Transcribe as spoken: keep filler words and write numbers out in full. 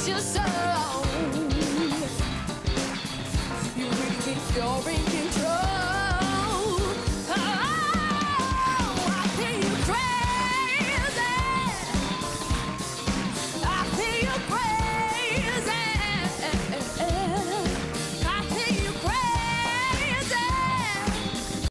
makes you so wrong. You really think you're in control. Oh, I feel you crazy. I feel you crazy.